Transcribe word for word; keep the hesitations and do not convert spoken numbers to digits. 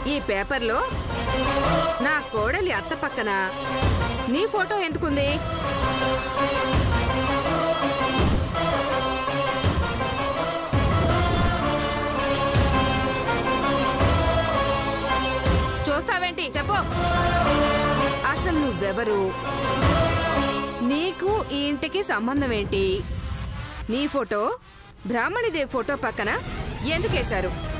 ఈ పేపర్లో నా కోడలి అత్త పక్కన నీ ఫోటో ఎందుకుంది? చూస్తావేంటి చెప్పు. అసలు నువ్వెవరు? నీకు ఈ ఇంటికి సంబంధం ఏంటి? నీ ఫోటో బ్రాహ్మణిదేవి ఫోటో పక్కన ఎందుకేశారు?